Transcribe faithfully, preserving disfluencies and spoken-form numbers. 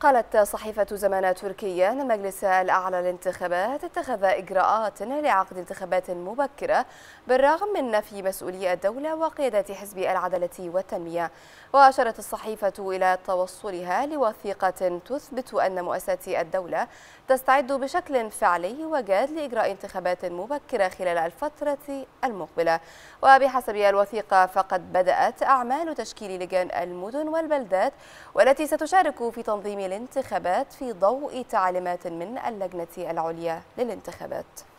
قالت صحيفة زمانة تركيا أن المجلس الأعلى للانتخابات اتخذ إجراءات لعقد انتخابات مبكرة بالرغم من نفي مسؤولي الدولة وقيادة حزب العدالة والتنمية. وأشارت الصحيفة إلى توصلها لوثيقة تثبت أن مؤسسات الدولة تستعد بشكل فعلي وجاد لإجراء انتخابات مبكرة خلال الفترة المقبلة. وبحسب الوثيقة فقد بدأت أعمال تشكيل لجان المدن والبلدات والتي ستشارك في تنظيم الانتخابات في ضوء تعليمات من اللجنة العليا للانتخابات.